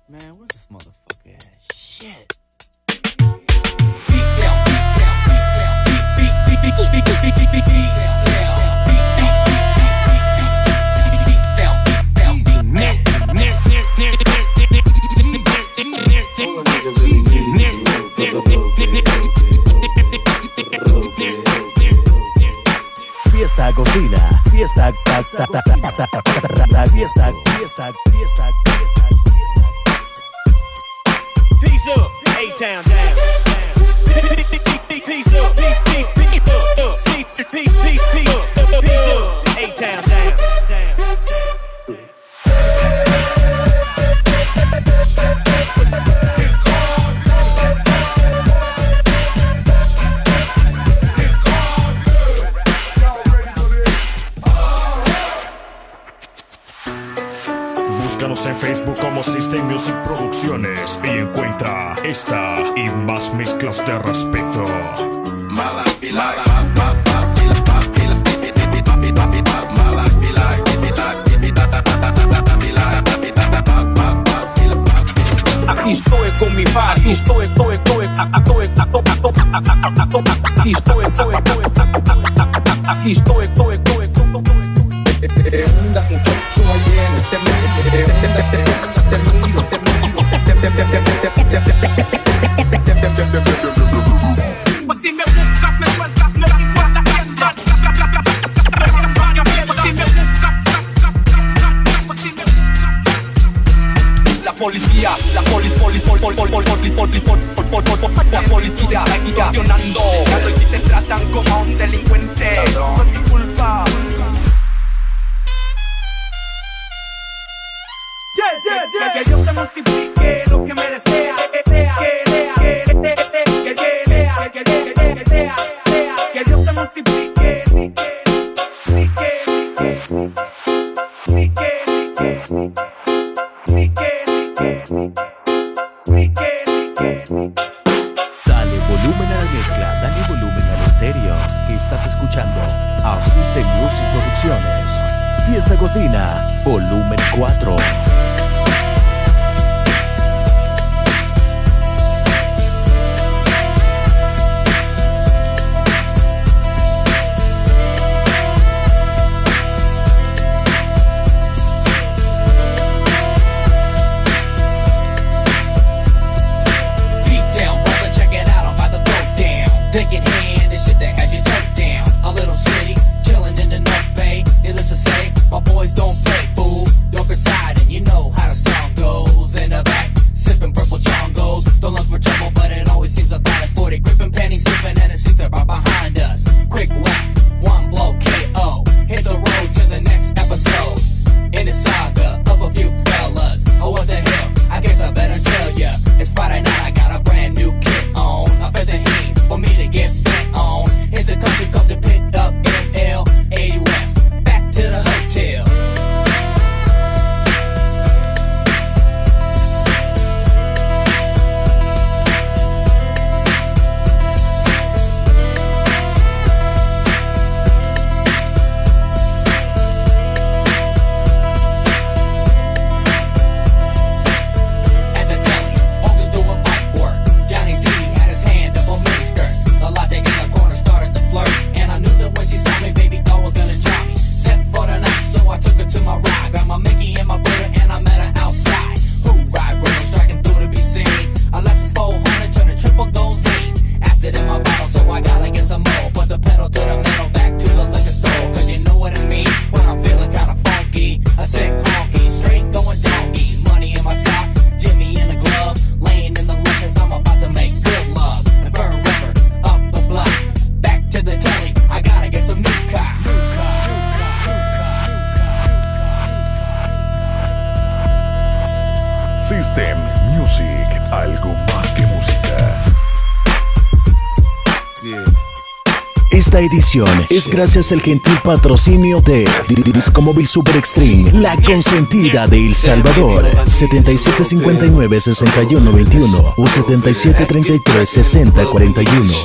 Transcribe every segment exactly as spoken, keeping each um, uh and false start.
Man, where's this motherfucker at? Shit. Fiesta cocina, fiesta, fiesta, fiesta, fiesta, fiesta, fiesta. Peace up, A-Town down. Peace up, peace, peace, peace up, peace, peace, peace, peace up, peace up, A-Town down, down. Búscanos en Facebook como System Music Producciones y encuentra esta y más mezclas de respeto. Aquí estoy con mi party, aquí estoy, estoy, estoy, estoy, aquí estoy, estoy, aquí estoy, estoy, estoy. Undas muchacho ahí en este medio, te miro, te miro. Pues si me buscas, me encuentras, me das cuerda, pues si me buscas, pues si me buscas. La policía, la poli, poli, poli, poli, poli, poli, poli, poli, la policía está aquí accionando. Y si te tratan como a un delincuente, no es mi culpa. Que Dios te multiplique lo que me desea, que Dios te multiplique, Dale volumen a la mezcla, dale volumen al estéreo, que estás escuchando a System Music Producciones. Fiesta Cocina, volumen cuatro. Take in hand, this shit that has you tucked down. A little city, chillin' in the North Bay. Needless to say, my boys don't play, fool. York side, and you know how the song goes. In the back, sippin' purple chongos. Don't look for trouble, but it always seems a finest forty. Gripping pennies, sippin', and it seems they're right behind us. Quick left, one blow, K O. Hit the road to the next episode. In the saga of a few fellas. Oh, what the hell? I guess I better tell ya. It's Friday night, I got a brand new kit on. I fed the heat for me to get bent on. Hit the country club to pick up M L eighty West. Back to the hotel. At the telly, folks is doing pipe work. Johnny Z had his hand up on mini skirt. A latte in the corner started to flirt, and I knew that when she saw me, baby doll was gonna drop me. Set for the night, so I took her to my ride. Got my Mickey and my Buddha, and I met her outside. Who ride road, striking through to be seen. A Lexus four hundred turning triple dozines. Acid in my bottle, so I gotta get some more. Put the pedal to the metal, back to the liquor store. Cause you know what I mean when I'm feeling kinda funky. A sick honky, straight going donkey. Money in my sock, Jimmy in the glove. Laying in the Lexus, I'm about to make good love. And burn rubber, up the block. Back to the telly, I gotta get some new cock. System Music, algo más que música. Esta edición es gracias al gentil patrocinio de Disco Móvil Super Extreme, la consentida de El Salvador. setenta y siete cincuenta y nueve, sesenta y uno veintiuno o setenta y siete treinta y tres, sesenta cuarenta y uno.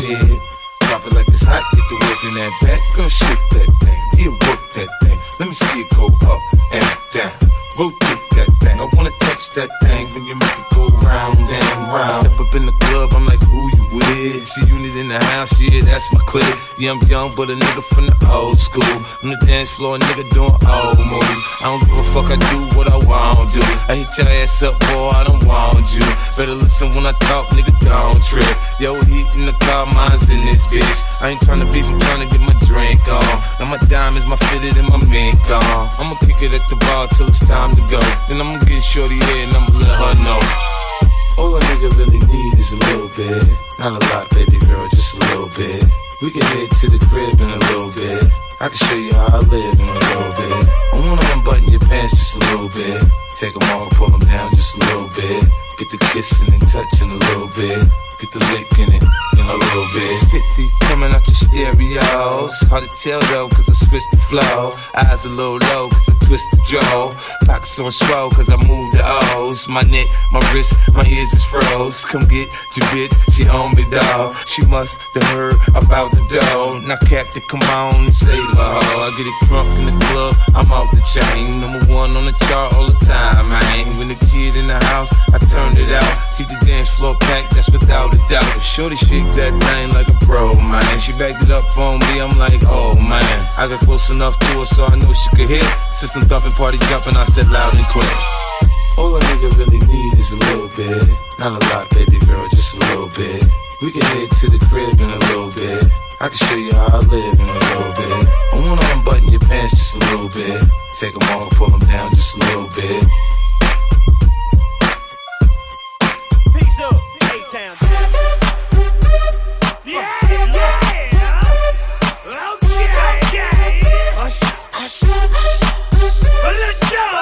Let me see it go up and down. Rotate that thing. I wanna touch that thing when you make it go round and round. I step up in the club, I'm like, who you with? She unit in the house, yeah, that's my clique. Yeah, I'm young, but a nigga from the old school. On the dance floor, a nigga doing old moves. I don't give a fuck, I do what I want to. I hit your ass up, boy, I don't want you. Better listen when I talk, nigga, don't trip. Yo, heat in the car, mine's in this bitch. I ain't tryna beef, I'm tryna get my drink on. Now my diamonds, my fitted, and my mink on. I'ma kick it at the bar till it's time to go. Then I'ma get shorty here and I'ma let her know. All a nigga really need is a little bit. Not a lot, baby girl, just a little bit. We can head to the crib in a little bit. I can show you how I live in a little bit. I wanna unbutton your pants just a little bit. Take them off, pull them down just a little bit. Get the kissing and touching a little bit. Get the lick in it in a little bit. fifty coming out your stereos. Hard to tell though, cause I switched the flow. Eyes a little low, cause I twist the jaw. Pockets on swole, cause I move the O's. My neck, my wrist, my ears is froze. Come get your bitch, she on me, dawg. She must have heard about the dough. Now Captain, come on and save her. I get it drunk in the club, I'm off the chain. Number one on the chart all the time, man. When the kid in the house, I turned it out. Keep the dance floor packed, that's without a doubt. Shorty shake that thing like a pro, man. She backed it up on me, I'm like, oh man. I got close enough to her so I know she could hear. System thumping, party jumping, I said loud and clear. All a nigga really need is a little bit. Not a lot, baby girl, just a little bit. We can head to the crib in a little bit. I can show you how I live in a little bit. I wanna unbutton your pants just a little bit. Take them off, pull them down just a little bit. Peace up, A-Town. Yeah, yeah, okay, yeah. Hush, hush, hush, let's go.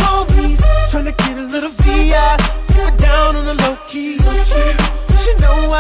Tryna get a little V I, keep it down on the low key. But you know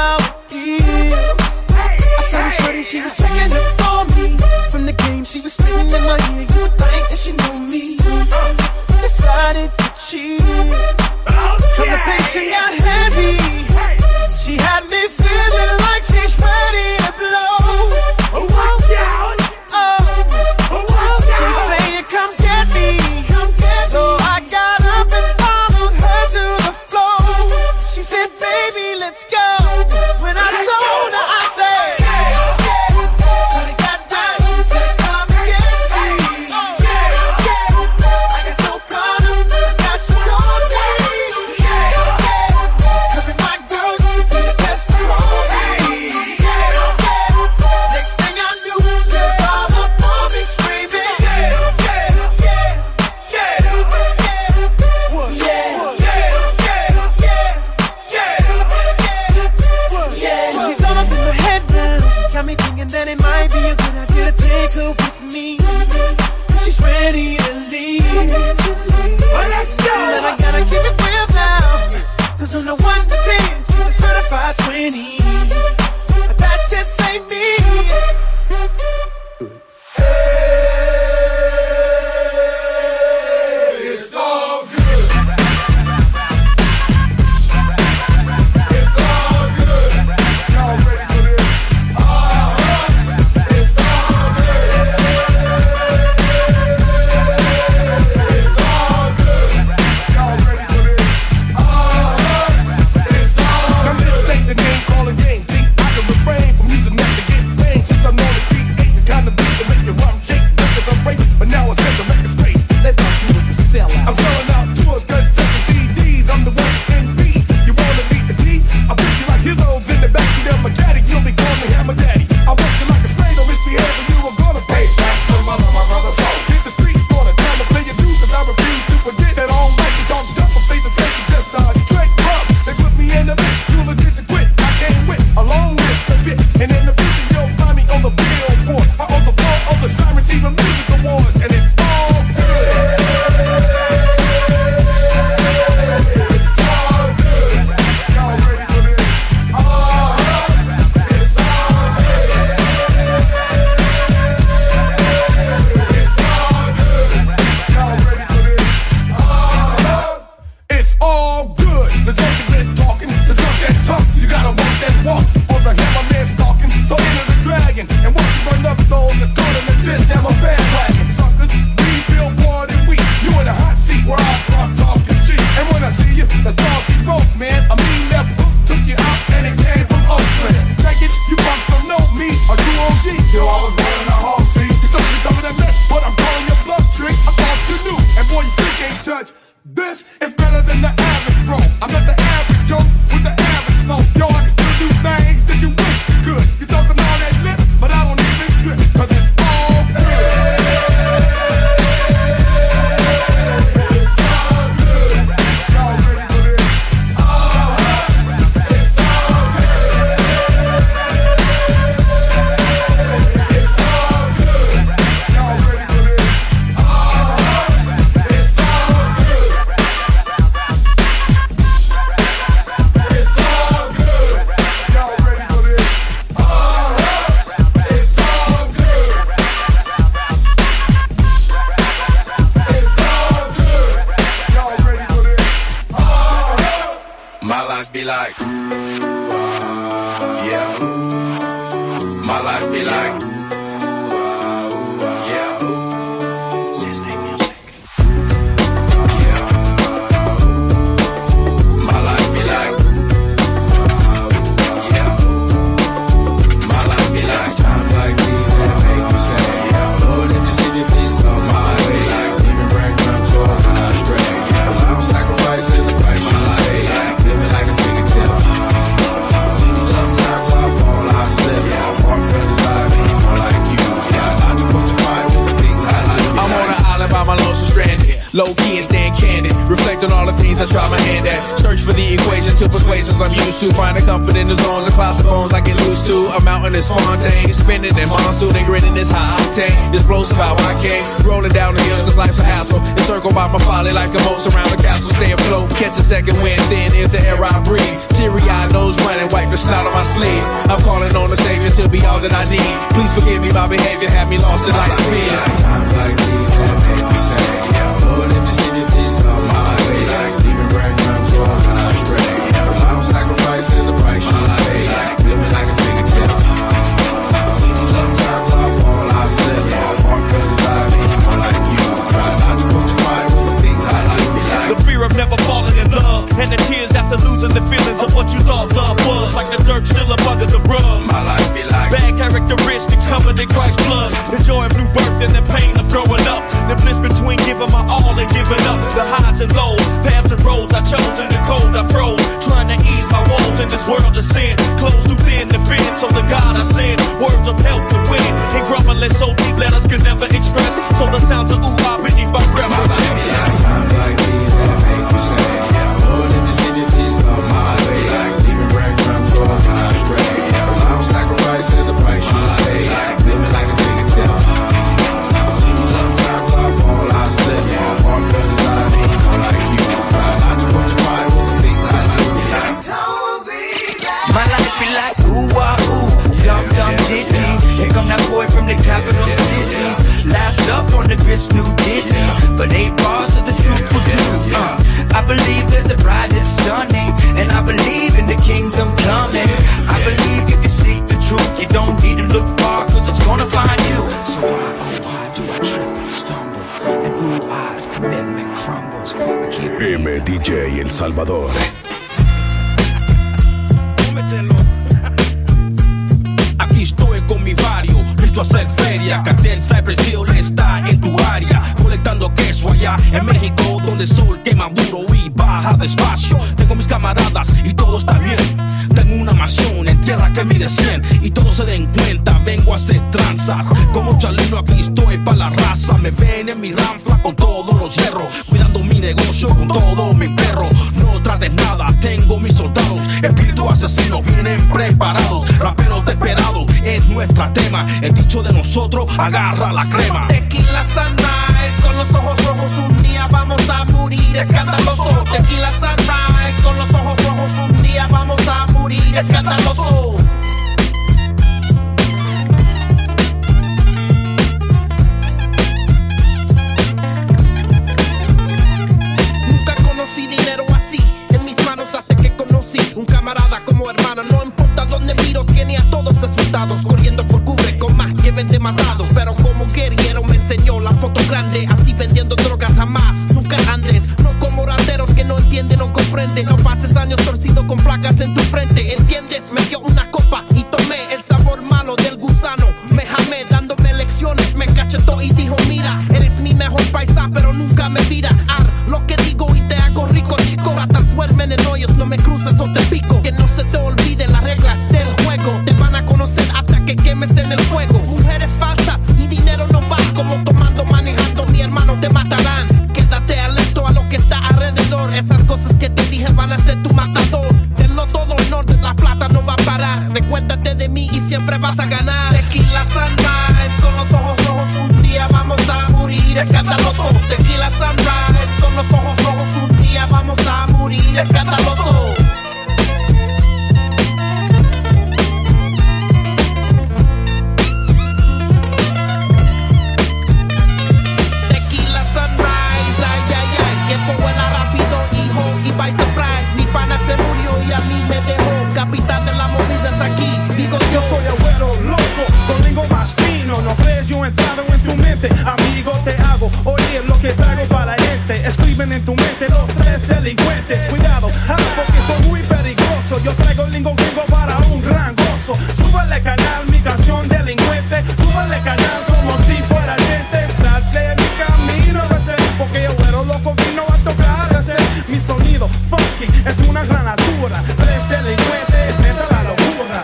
and all the things I try my hand at. Search for the equation to persuasions I'm used to. Finding comfort in the zones and clouds of bones I get loose to. A mountain is Fontaine, spinning in monsoon and grinning this high octane. Explosive how I came, rolling down the hills cause life's a hassle. Encircled by my folly like a moat around the castle. Stay afloat, catch a second wind, thin is the air I breathe. Teary-eyed nose running, wipe the snot on my sleeve. I'm calling on the Savior to be all that I need. Please forgive me, my behavior had me lost in light speed. Times like these that make me say, yeah, Lord, if you see me, please come my way. Like leaving breadcrumbs for when I stray. Yeah, I'm sacrificing the price you pay. Like living like a fingertip. Sometimes I fall, I slip. Yeah, walk feelings I mean, more like you. Try not to put your fire with the things I like. Me like the fear of never falling in love, and the tears after losing the feelings of what you thought love was. Like the dirt still up under the rug. my life be like Bad characteristics covered in Christ's blood. The joy of new birth and the pain of growing up. The bliss between giving my all and giving up. The highs and lows, paths and roads I chose. In the cold I froze, trying to ease my woes in this world of sin. Close too thin to fit, so the God I send words of help to win. And grumbling so deep letters could never express. So the sounds of ooh ah beneath my breath will chest. times like these that make me say, yeah, Lord, if you see me, please come my way. Like leaving breadcrumbs for when I stray. Yeah, I'm sacrificing the price you pay. Like living like a fingertip. Sometimes I fall, I slip. Yeah, walk feelings I mean, more like you. Try not to put your fire with the things I do. Like My life be like ooh wah ooh, dum dum ditty. Here come that boy from the capital city. Last up on the grits, new ditty. But eight bars of the truth will do. Uh, I believe there's a bride that's stunning, and I believe in the kingdom coming. I believe if you seek the truth, you don't need to look far, cause it's gonna find you. So why, oh why do I trip and stumble? And ooh, eyes commitment crumbles. I keep M D J El Salvador. Aquí estoy con mi vario, listo a hacer feria. Cartel Cypress Hill está en tu área, colectando queso allá en México, donde el sol quema duro y baja despacio. Tengo mis camaradas y todo está bien. Tengo una mansión en tierra que mide cien y todos se den cuenta, vengo a hacer tranzas. Como Chalino aquí estoy pa' la raza. Me ven en mi ranfla con todos los hierros, cuidando mi negocio con todo mi perro. No trates nada, tengo mis soldados, espíritus asesinos vienen preparados. Raperos desesperados es nuestra tema, el dicho de nosotros agarra la crema. Tequila Sunrise, con los ojos rojos un día vamos a morir escandaloso. Tequila Sunrise, con los ojos rojos un día vamos a morir escandaloso. Nunca conocí dinero así en mis manos hasta que conocí un camarada como hermano. No importa dónde miro, tiene a todos asustados, corriendo por cubre con más que vende matados. Pero como guerrillero me enseñó la foto grande, así vendiendo drogas jamás, nunca andes. No como rateros que no entienden o comprenden. No pases años torcido con placas en tu frente, ¿entiendes? Me dio una copa y tomé el sabor malo del gusano. Me jamé dándome lecciones, me cachetó y dijo mira, eres mi mejor paisa pero nunca me miras. Ar, lo que digo y te hago rico, chico. Ratas duermen en hoyos, no me cruces o te pico. Que no se te olviden las reglas del juego, te van a conocer hasta que quemes en el fuego. Mujeres falsas y dinero no va, como tomando, manejando, mi hermano te matarán. Quédate alerta a lo que está alrededor, esas cosas que te dije van a ser tu matador. Tenlo todo en orden, la plata no va a parar. Recuérdate de mí y siempre vas a ganar. Tequila Sunrise, con los ojos rojos un día vamos a morir escandaloso. Tequila Sunrise, con los ojos rojos un día vamos a morir escandaloso. Tequila Sunrise, ay, ay, ay, tiempo vuela rápido, hijo, y by surprise, mi pana se murió y a mí me dejó. Capitán de la movida es aquí, digo Yo soy abuelo loco, con lengua más fino. No crees yo he entrado en tu mente, amigo, te hago oír lo que traigo para la gente. Escriben en tu mente los tres delincuentes. Cuidado, ah, porque soy muy peligroso. Yo traigo el lingo gringo para un gran gozo. Súbale canal, mi canción delincuente. Súbale canal como si fuera gente. Salte de mi camino, ese, porque yo abuelo loco vino a tocar ese. Mi sonido funky es una granatura. Tres delincuentes, entra la locura.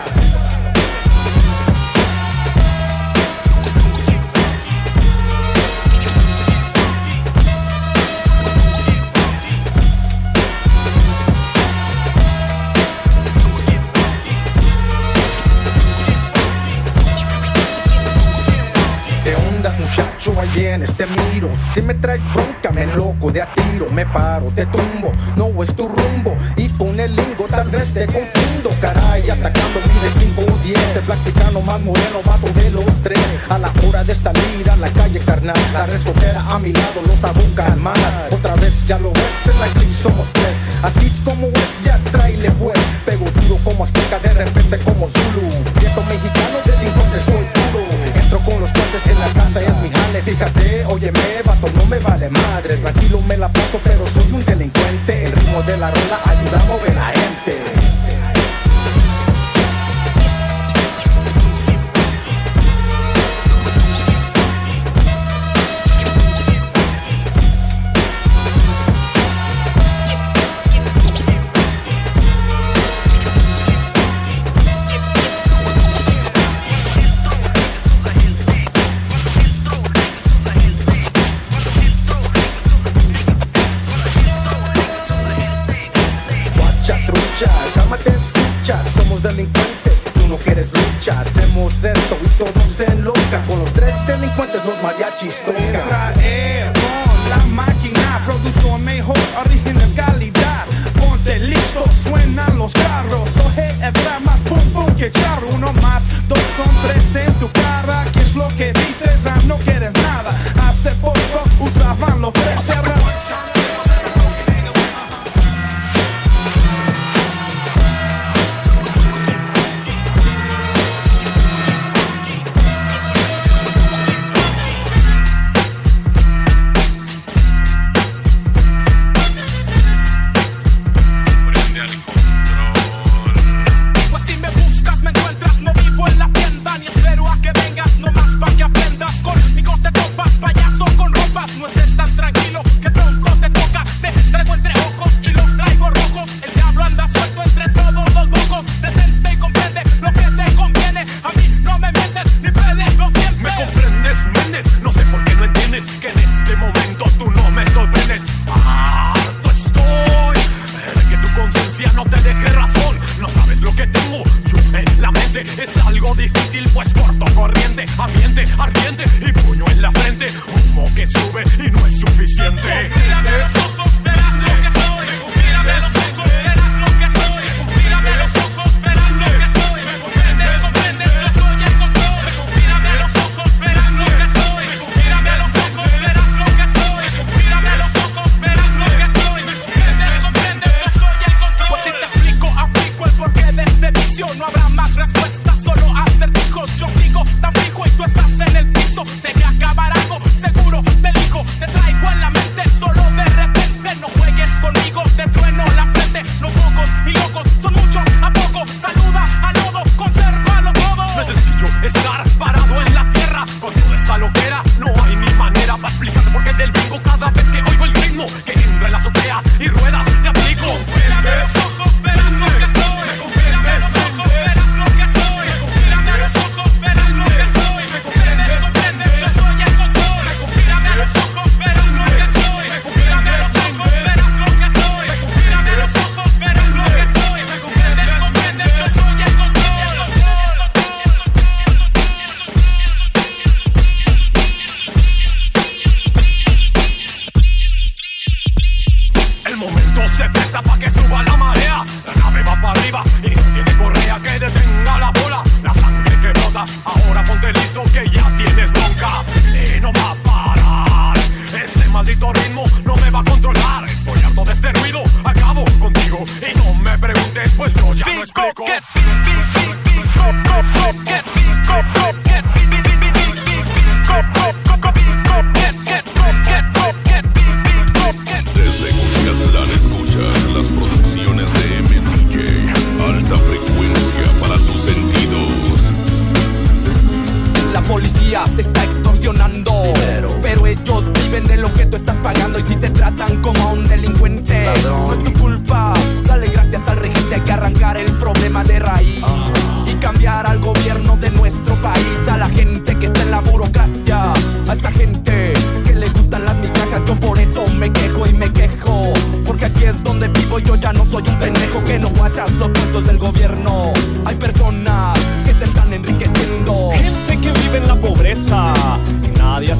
escucho, ahí vienes, te miro. Si me traes bronca, me loco de a tiro. Me paro, te tumbo, no es tu rumbo. Y con el lingo tal vez te confundo. Caray, atacando mide cinco o diez. El flexicano más moreno, vato de los tres. A la hora de salir a la calle carnal, la resoltera a mi lado los abocan mal. Otra vez ya lo ves, en la G somos tres. Así es como es, ya tráele pues. Pego duro como azteca, de repente como Zulu. Viejo mexicano, delincuente soy puro. Entro con los cuates en la casa, es mi jale. Fíjate, óyeme, vato, no me vale madre. Tranquilo me la paso, pero soy un delincuente. El ritmo de la rola ayuda a mover la gente. Somos delincuentes, tú no quieres lucha. Hacemos esto y todo se enloca. Con los tres delincuentes los mariachis tocan. Traer con la máquina, produzo mejor, original calidad. Ponte listo, suenan los carros. Oje, entra más pum pum que charro. Uno más, dos son tres en tu cara. ¿Qué es lo que dices? Ah, no quieres nada. Hace poco usaban los tres cerrados.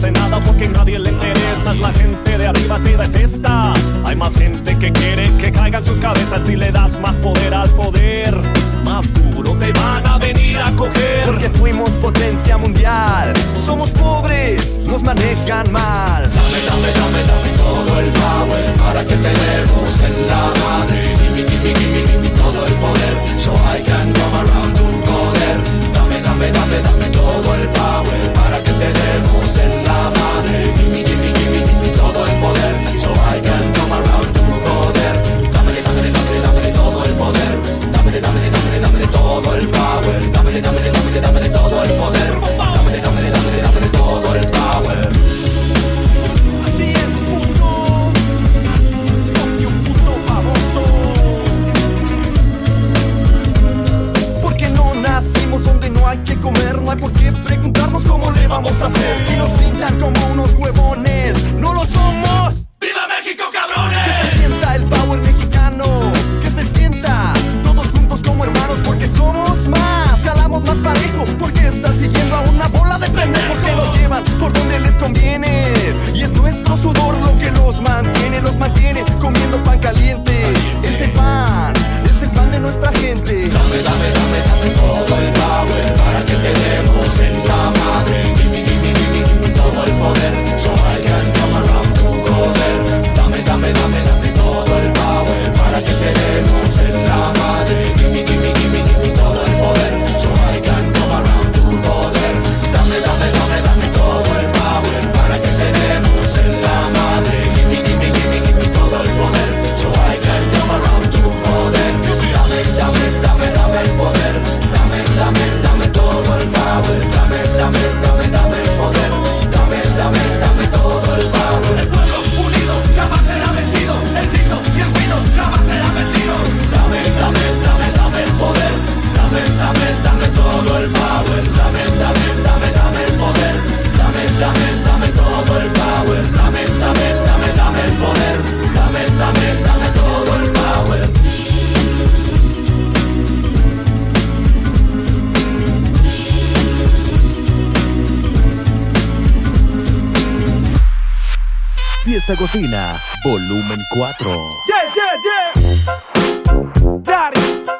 hace nada porque a nadie le interesa. La gente de arriba te detesta. Hay más gente que quiere que caigan sus cabezas. Si le das más poder al poder, más duro te van a venir a coger. Porque fuimos potencia mundial. Somos pobres, nos manejan mal. Dame, dame, dame, dame todo el power para que te demos en la madre. Give me, give me, give me, give me todo el poder so I can come around tu poder. Dame, dame, dame, dame todo el power para que te demos en la madre. Give me, give me, give me, give me todo el poder so I can come around tu poder. Dame, dame, dame, dame todo el poder. Dame, dame, dame, dame todo el power. Dame, dame, dame, dame todo el poder. Dame, dame, dame, dame todo el power. Así es, puto. Fuck you, puto baboso. Porque no nacimos donde no hay que comer. No hay por qué preguntarnos cómo le vamos a hacer. Si nos pintan como unos huevones, no lo somos. ¡Viva México, cabrones! Que se sienta el power mexicano. Que se sienta todos juntos como hermanos. Porque somos más, jalamos más parejo. Porque están siguiendo a una bola de pendejos que lo llevan por donde les conviene. Y es nuestro sudor lo que los mantiene. Los mantiene comiendo pan caliente. Este pan es el pan de nuestra gente. Dame, dame, dame, dame todo el power para que te demos en la madre. Give me, give me, give me, give me todo el poder so I can come around tu poder. Dame, dame, dame, dame todo el power para que te demos en la madre. Give me, give me, give me, give me todo el poder so I can come around tu poder. Dame, dame, dame, dame todo el power para que te demos en la madre. Give me, give me, give me, give me todo el poder so I can come around tu poder. Dame, dame, dame, dame el poder. Dame, dame, dame todo el power. Dame, dame, dame, dame el poder. Dame, dame, dame todo el power. El pueblo unido jamás será vencido. El grito y el ruido jamás serán vecinos. Dame, dame, dame, dame el poder. Dame, dame, dame todo el power. Dame, dame, dame, dame el poder. Dame, dame, dame todo el power. Dame, dame, dame, dame el poder. Dame, dame, dame todo el power. Fiesta Cocina, volumen cuatro. Yeah, yeah, yeah. Daddy.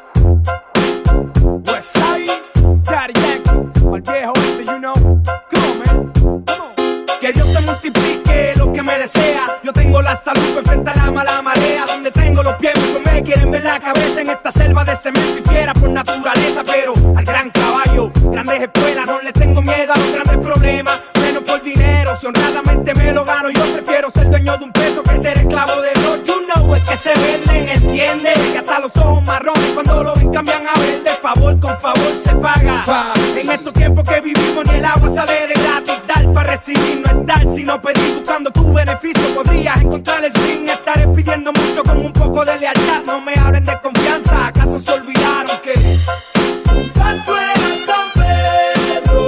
Westside. Daddy Yankee. Al viejo este, you know. Come on, man. Come on. Que Dios te multiplique lo que me desea. Yo tengo la salud perfecta a la mala marea. Donde tengo los pies, muchos me quieren ver la cabeza. En esta selva de cemento y fiera por naturaleza. Pero al gran caballo, grandes espuelas. No le tengo miedo a los grandes problemas. Menos por dinero, si honradamente me lo gano. Yo prefiero ser dueño de un peso que ser esclavo de dos. You know, es que se venden, entiende. Que hasta los ojos marrones cuando lo ven cambian a verde. Favor con favor se paga. Fácil. En estos tiempos que vivimos ni el agua sale de gratis. Dar para recibir no es dar, sino pedir. Buscando tu beneficio podrías encontrar el fin. Estaré pidiendo mucho con un poco de lealtad. No me hablen de confianza, ¿acaso se olvidaron que Santo era San Pedro?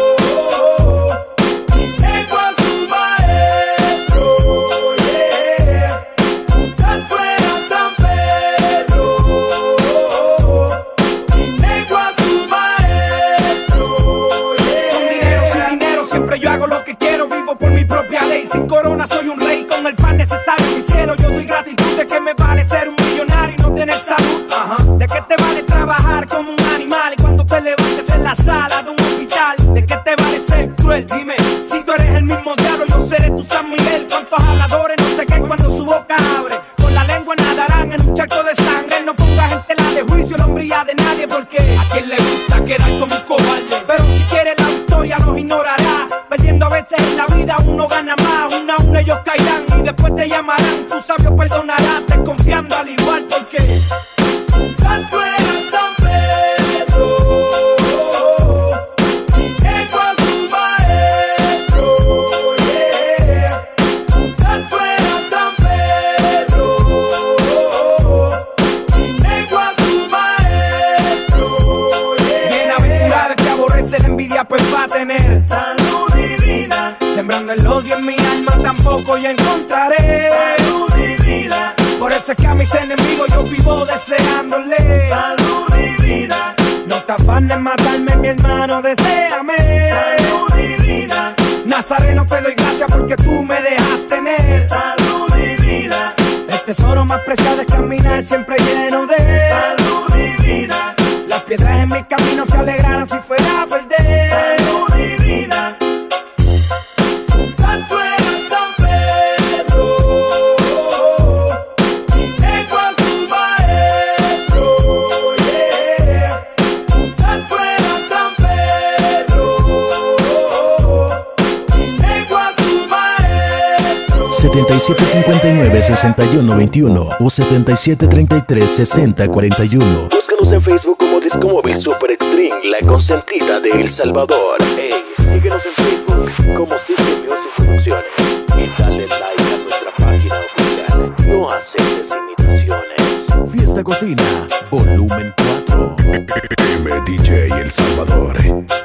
Yo hago lo que quiero, vivo por mi propia ley. Sin corona soy un rey, con el pan necesario en mi cielo. Yo doy gratitud de que me vale ser un millonario y no tener salud. Ajá. De que te vale trabajar como un animal y cuando te levantes en la sala de un hospital. De que te vale ser cruel, dime. Si tú eres el mismo diablo, yo seré tu San Miguel. Cuántos habladores no sé qué cuando su boca abre. Con la lengua nadarán en un charco de sangre. No pongas en tela de juicio la hombría de nadie, porque a quien le gusta quedar como un cobarde. Pero si quiere la victoria nos ignorará. Perdiendo a veces en la vida uno gana más. Una a uno ellos caerán y después te llamarán. Tu sabio perdonará, desconfiando al igual, porque Santo era San Pedro. Llegó a su maestro, yeah. Santo era San Pedro. Llegó a su maestro, yeah. Bienaventurado que aborrece la envidia, pues va a tener salud y vida. Sembrando el odio en mi alma tampoco ya encontraré salud y vida. Por eso es que a mis enemigos yo vivo deseándole salud y vida. No te afanes matarme, mi hermano, deséame salud y vida. No Nazareno, te doy gracias porque tú me dejas tener salud, mi vida. El tesoro más preciado es caminar siempre lleno de salud, mi vida. Las piedras en mi camino se alegraran si fuera a perder salud, mi vida. Santo era San Pedro, y tengo a su maestro, yeah. Santo era San Pedro, y tengo a su maestro. setenta y siete cincuenta y nueve sesenta y uno veintiuno o setenta y siete treinta y tres sesenta cuarenta y uno. Búscanos en Facebook como Disco Móvil Super Extreme, la consentida de El Salvador. Hey, síguenos en Facebook como System Music Producciones y dale like a nuestra página oficial. No aceptes imitaciones. Fiesta Cocina, volumen cuatro. M D J El Salvador.